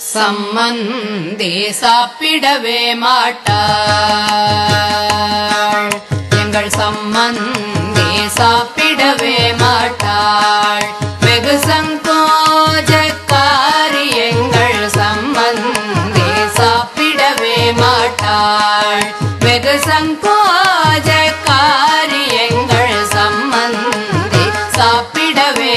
சம்மந்தி சாப்பிடவே மாட்டாள். எங்கள் சம்மந்தி சாப்பிடவே மாட்டாள். வெகு சங்கோஜக்காரி எங்கள் சம்மந்தி சாப்பிடவே மாட்டாள். வெகு சங்கோஜக்காரி எங்கள் சம்மந்தி சாப்பிடவே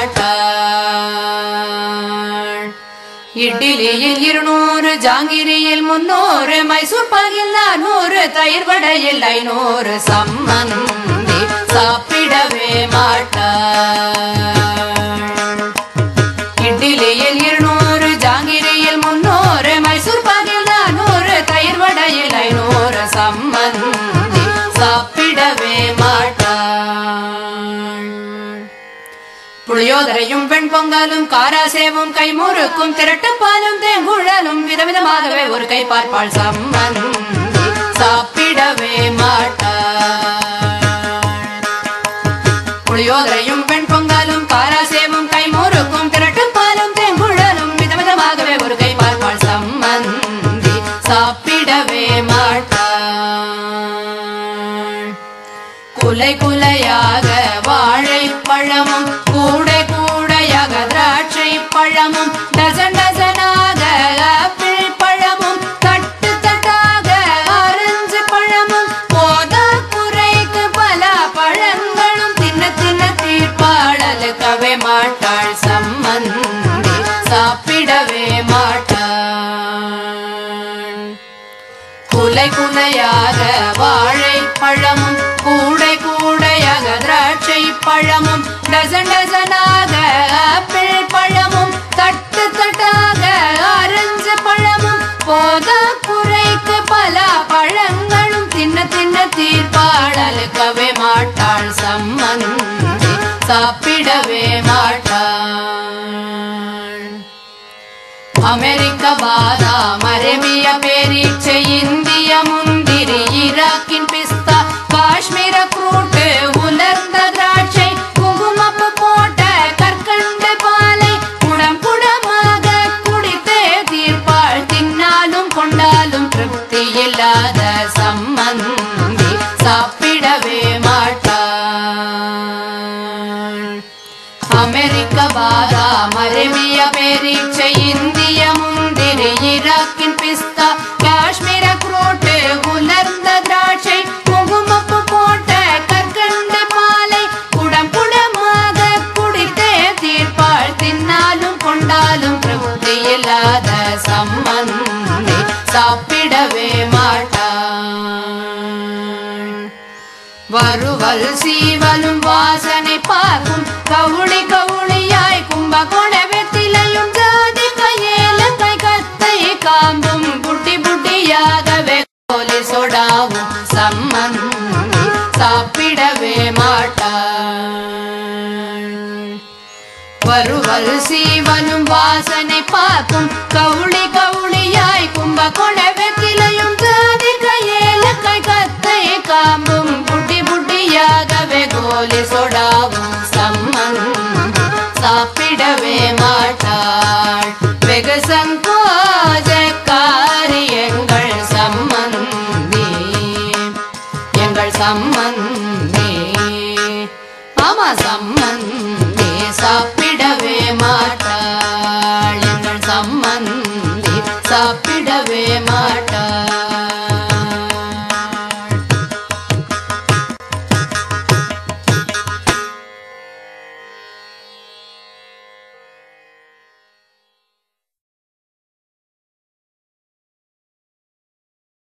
மாட்டாள். இட்லியில் 200, ஜாங்கிரியில் 300, மைசூர் பாகில் 400, தயிர் வடையில் 500, சம்மந்தி சாப்பிடவே மாட்டாள். இட்லியில் 200, ஜாங்கிரியில் 300, மைசூர் பாகில் 400, தயிர் வடையில் 500, சம்மந்தி சாப்பிடவே மாட்டாள். புளியோதரையும் வெண்பொங்கலும் காராசேவும் கைமுறுக்கும் திரட்டுப்பாலும் தேங்குழலும் விதவிதமாகவே ஒரு கை பார்ப்பாள். சம்மந்தி சாப்பிடவே மாட்டாள். புளியோதரையும் வெண்பொங்கலும் காராசேவும் கைமுறுக்கும் திரட்டுப்பாலும் தேங்குழலும் விதவிதமாகவே ஒரு கை பார்ப்பாள். சம்மந்தி சாப்பிடவே மாட்டாள். குலை குலையாக வாழைப்பழமும் கூடை கூடையாக திராட்சை பழமும் டசன் டசனாக ஆப்பிள் பழமும் தட்டு தட்டாக ஆரஞ்சு பழமும் போதா குறைக்கு பல பழங்களும் தின்ன தின்ன தீர்ப்பாளலுக்கவே மாட்டாள். சம்மந்தி சாப்பிடவே மாட்டாள். குலை குலையாக வாழைப்பழமும் கூடை கூடையாக திராட்சை பழமும் டசன் டசனாக ஆப்பிள் பழமும் தட்டு தட்டாக ஆரஞ்சு பழமும் போதா குறைக்கு பல பழங்களும் தின்ன தின்ன தீர்ப்பாளலுக்கவே மாட்டாள். சம்மந்தி சாப்பிடவே மாட்டாள். அமெரிக்க பாதாம், அரேபிய பேரீச்சை, இந்திய முந்திரி, ஈராக்கின் பிஸ்தா, காஷ்மீர ஃப்ரூட், உலர்ந்த திராட்சை, குங்குமப்பு போட்ட கற்கண்டு பாலை குடம் குடமாக குடித்தே தீர்ப்பாள். தின்னாலும் கொண்டாலும் திருப்தி இல்லாத சம்மந்தி சாப்பிடவே மாட்டாள். அமெரிக்க பாதாம், அரேபிய பேரீச்சை, இந்திய முந்திரி, ஈராக்கின் பிஸ்தா, காஷ்மீர ஃப்ரூட், உலர்ந்த திராட்சை, குங்குமப்பு போட்ட கற்கண்டு பாலை குடம் குடமாக குடித்தே தீர்ப்பாள். தின்னாலும் கொண்டாலும் திருப்தி இல்லாத சம்மந்தி சாப்பிடவே மாட்டாள். வறுவல் சீவலும் வாசனை பார்க்கும் கவுளி கவுளியாய் கும்பகோண வெத்திலையும் ஜாதி கையேலக்கை கத்தை காம்பும் புட்டி புட்டியாகவே கோலி சொடாவும் சம்மந்தி சாப்பிடவே மாட்டாள். வறுவல் சீவலும் வாசனை பார்க்கும் கவுளி கவுளியாய் கும்பகோண வெத்திலையும் ஜாதி கையேலக்கை கத்தை காம்பும் புட்டி புட்டியாகவே கோலி சொடாவும் சம்மந்தி சாப்பிடவே மாட்டாள். வெகு சங்கோஜக்காரி எங்கள் சம்மந்தி, எங்கள் சம்மந்தி, ஆமா சம்மந்தி சாப்பிடவே மாட்டாள். எங்கள் சம்மந்தி சாப்பிடவே மாட்டாள்.